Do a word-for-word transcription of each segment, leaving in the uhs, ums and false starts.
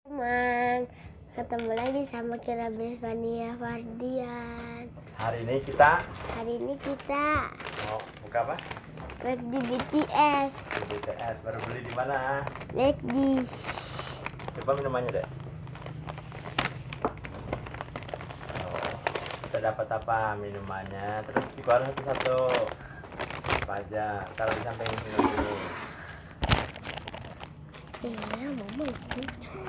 Teman, ketemu lagi sama Kirabes Vania Fardian. Hari ini kita Hari ini kita mau buka apa? McD B T S. B T S baru beli di mana? McD. Coba minumannya deh. Oh, kita dapat apa minumannya? Terus dikeluarin satu-satu. Apa aja? Taruh di samping minum dulu. Iya, mama itu.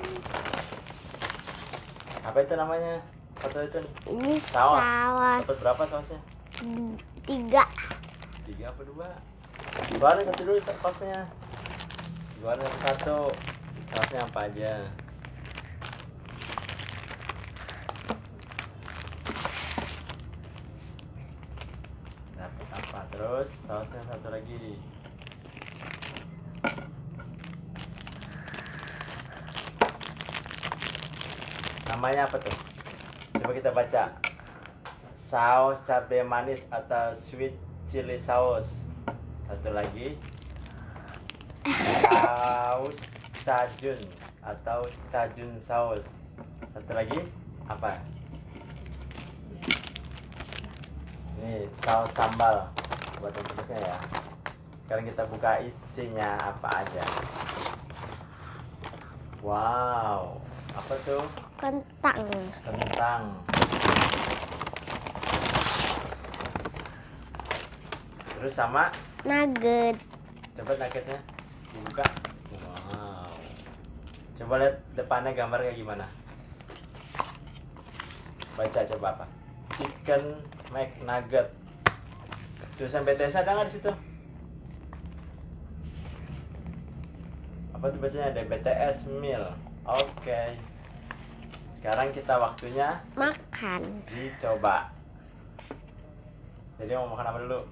Apa itu namanya? Satu itu? Ini Saus. saus. Dapat berapa sausnya? Hmm, Tiga. Tiga apa dua? Keluarin satu dulu sausnya. Keluarin satu. Sausnya apa aja? Dapat apa? Terus sausnya satu lagi. Namanya apa tuh? Coba kita baca. Saus cabai manis atau sweet chili sauce. Satu lagi. Saus cajun atau cajun saus. Satu lagi apa? Ini saus sambal buat petisnya ya. Sekarang kita buka isinya apa aja. Wow, apa tuh? Kentang. Kentang. Terus sama Nugget. coba nuggetnya dibuka. Wow. Coba lihat depannya gambar kayak gimana. Baca coba apa? Chicken McNugget. Tulisan B T S ada nggak di situ? Apa tuh bacanya? Ada B T S meal. Oke. Okay. Sekarang kita waktunya Makan. dicoba. Jadi mau makan apa dulu?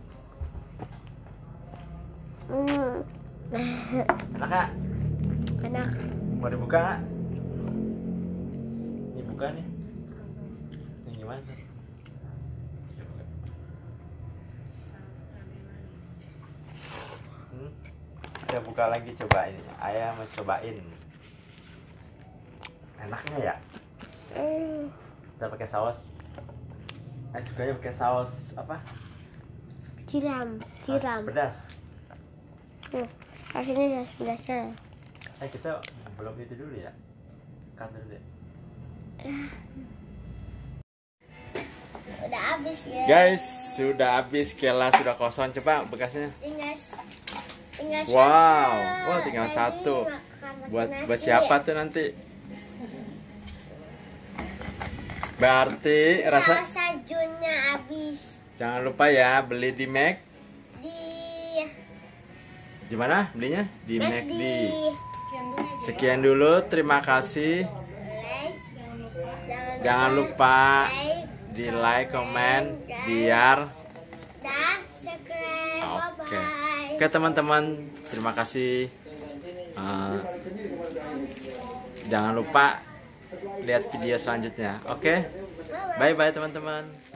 Hmm. Enak gak? Enak. Mau dibuka gak? Ini buka nih. Ini gimana sih? Hmm? Saya buka lagi coba ini. Ayah mau cobain. Enaknya ya? Hmm. Kita pakai saus. Ayah sukanya pakai saus apa? Siram. Saus Siram. pedas. Hmm. Rasanya saus pedasnya. Eh kita belum itu dulu ya. Cut dulu deh. Udah habis ya. Guys, sudah habis, kelas sudah kosong. Coba bekasnya. Tinggal tinggal Wow, satu. wah tinggal Tadi satu. makan pakai Buat nasi. buat siapa tuh nanti? Berarti rasa Saus sajunnya habis jangan lupa ya beli di Mac. di Di mana belinya? Di McD. McD. Sekian dulu, terima kasih. Like. Jangan lupa like, di like, komen, biar dan subscribe. oke. Bye bye. Oke teman-teman, terima kasih. Uh, jangan lupa lihat video selanjutnya. Oke, bye bye teman-teman.